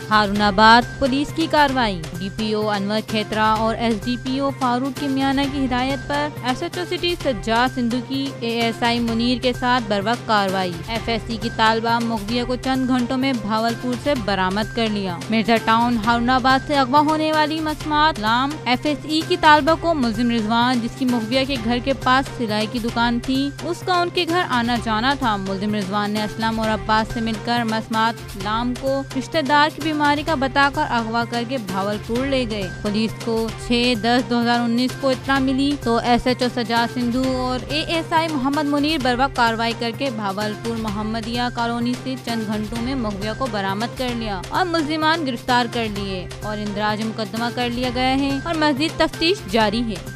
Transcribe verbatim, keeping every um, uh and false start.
ہارون آباد پولیس کی کارروائی، ڈی پی او انور کھیترا اور ایس ڈی پی او فاروق کمیانہ کی ہدایت پر S H O city Sajjad Sandhu کی اے ایس آئی منیر کے ساتھ بروقت کارروائی، ایف ایس سی کی طالبہ مغویہ کو چند گھنٹوں میں بھاولپور سے برآمد کر لیا۔ مرزا ٹاؤن ہارون آباد سے اغوا ہونے والی مصنوعات لام ایف ایس ای کی طالبہ کو ملزم رضوان، جس کی مغویہ کے گھر کے پاس سلائی کی دکان تھی، اس کا ان کے گھر آنا جانا تھا۔ ملزم رضوان نے اسلم اور عباس سے مل کر مصنوعات لام کو رشتہ دار کی بیماری کا بتا کر اغوا کر کے بھاولپور لے گئے۔ پولیس کو چھ دس دو ہزار انیس کو اطلاع ملی تو S H O Sajjad Sandhu اور اے ایس آئی محمد منیر بروقت کارروائی کر کے بھاولپور محمدیہ کالونی سے چند گھنٹوں میں مغویہ کو برآمد کر لیا اور ملزمان گرفتار کر لیے اور اندراج مقدمہ کر لیا گیا ہے اور مزید تفتیش جاری ہے۔